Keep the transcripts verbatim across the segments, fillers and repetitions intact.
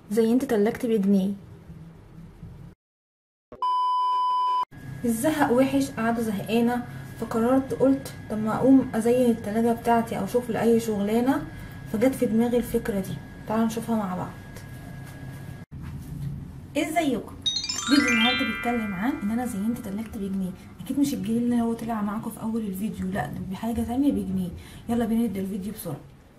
زينت تلاجتي بجنيه. الزهق وحش، قاعده زهقانه، فقررت قلت طب ما اقوم ازين التلاجة بتاعتي او اشوف لاي شغلانه. فجت في دماغي الفكره دي، تعالوا نشوفها مع بعض. ازيكم؟ فيديو النهارده بيتكلم عن ان انا زينت تلاجتي بجنيه. اكيد مش الجنيه اللي هو طلع معاكم في اول الفيديو، لا ده بحاجه ثانيه بجنيه. يلا بينا نبدا الفيديو بسرعه.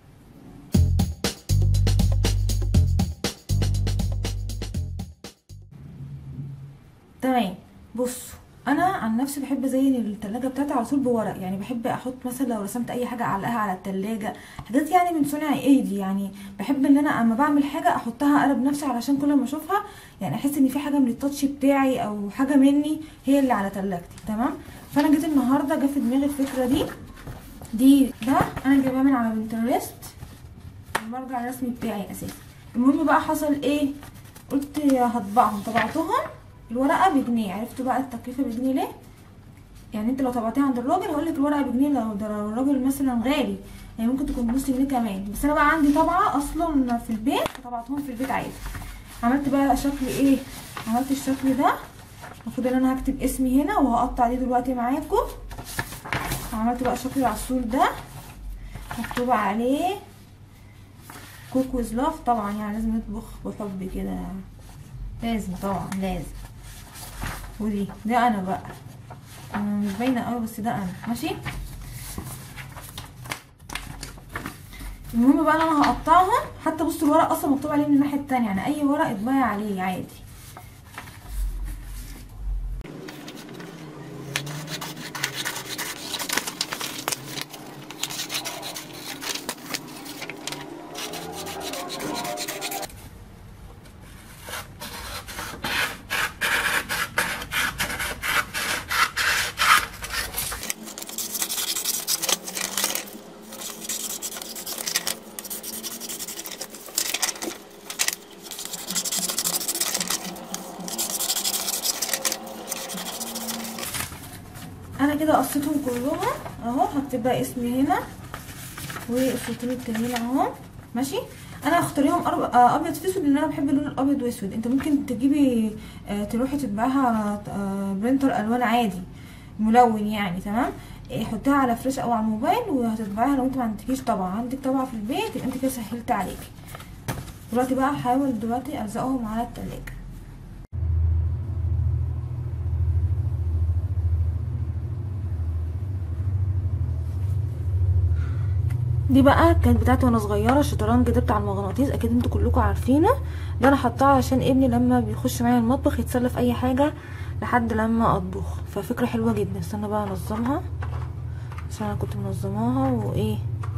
تمام، بصوا انا عن نفسي بحب ازين التلاجة بتاعتي على طول بورق. يعني بحب احط مثلا لو رسمت اي حاجه اعلقها على التلاجة، حاجات يعني من صنع ايدي. يعني بحب ان انا اما بعمل حاجه احطها انا بنفسي، علشان كل ما اشوفها يعني احس ان في حاجه من التاتش بتاعي او حاجه مني هي اللي على تلاجتي. تمام، فانا جيت النهارده جه في دماغي الفكره دي دي ده انا جايباه من على بنترست، المرجع الرسمي بتاعي اساسا. المهم بقى حصل ايه، قلت هطبعهم. طبعتهم الورقه بجنيه. عرفتوا بقى التكلفه بجنيه ليه؟ يعني انت لو طبعتيها عند الراجل هقولك الورقه بجنيه، لو ده الراجل مثلا غالي يعني ممكن تكون بنص جنيه كمان. بس انا بقى عندي طبعه اصلا في البيت، فطبعتهم في البيت عادي. عملت بقى شكل ايه، عملت الشكل ده. المفروض ان انا هكتب اسمي هنا وهقطع دي دلوقتي معاكم. عملت بقى شكل العسول ده مكتوب عليه كوك ويز لاف. طبعا يعني لازم نطبخ بحب كده، لازم طبعا لازم. ودي ده انا بقى مش باينه قوي بس ده انا ماشي. المهم بقى انا هقطعهم. حتى بصوا الورق اصلا مكتوب عليه من الناحيه التانية، يعني اي ورق اتباع عليه عادي. انا كده قصيتهم كلهم اهو. هكتب بقى اسمي هنا والصوتين التانيين اهو ماشي. انا هختاريهم ابيض في اسود لان انا بحب اللون الابيض واسود. انت ممكن تجيبي تروحي تطبعيها برينتر الوان عادي ملون يعني. تمام، حطيها على فلاش او على الموبايل وهتطبعيها. لو انت ما عندكيش طبعه، عندك طبعه في البيت، يبقى انت كده سهلت عليكي. دلوقتي بقى هحاول دلوقتي الزقهم على التلاجة. دي بقى كانت بتاعتي وانا صغيره، الشطرنج ده بتاع المغناطيس، اكيد انتوا كلكم عارفينه. ده انا حطاه عشان ابني لما بيخش معايا المطبخ يتسلى في اي حاجه لحد لما اطبخ. ففكره حلوه جدا. استنى بقى انظمها عشان انا كنت منظماها وايه.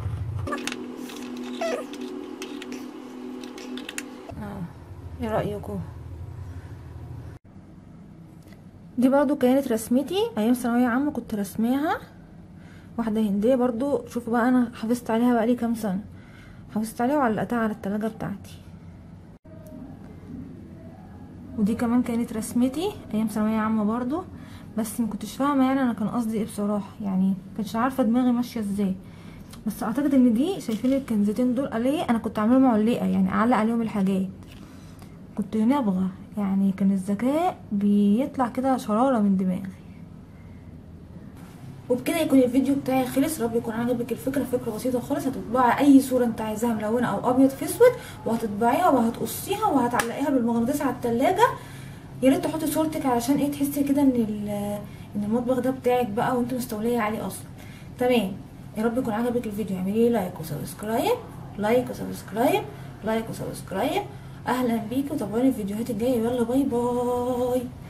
اه ايه رايكم؟ دي برضو كانت رسمتي ايام ثانويه عامه، كنت رسماها واحده هنديه برضو. شوفوا بقى انا حافظت عليها بقالي كام سنه، حافظت عليها وعلقتها على التلاجة بتاعتي. ودي كمان كانت رسمتي ايام ثانويه عامه برضو، بس ما كنتش فاهمه يعني انا كان قصدي ايه بصراحه. يعني كنتش عارفه دماغي ماشيه ازاي. بس اعتقد ان دي، شايفين الكنزتين دول عليه، انا كنت عاملهم علقه يعني اعلق عليهم الحاجات. كنت نابغه يعني، كان الذكاء بيطلع كده شراره من دماغي. وبكده يكون الفيديو بتاعي خلص. رب يكون عجبك الفكره. فكره بسيطه خالص، هتطبعي اي صوره انت عايزاها ملونه او ابيض في اسود، وهتطبعيها وهتقصيها وهتعلقيها بالمغناطيس على التلاجة. يا ريت تحطي صورتك علشان ايه، تحسي كده ان ان المطبخ ده بتاعك بقى وانت مستوليه عليه اصلا. تمام، يا رب يكون عجبك الفيديو. اعملي لايك وسبسكرايب، لايك وسبسكرايب، لايك وسبسكرايب. اهلا بيكي وتابعوني الفيديوهات الجايه. يلا باي باي.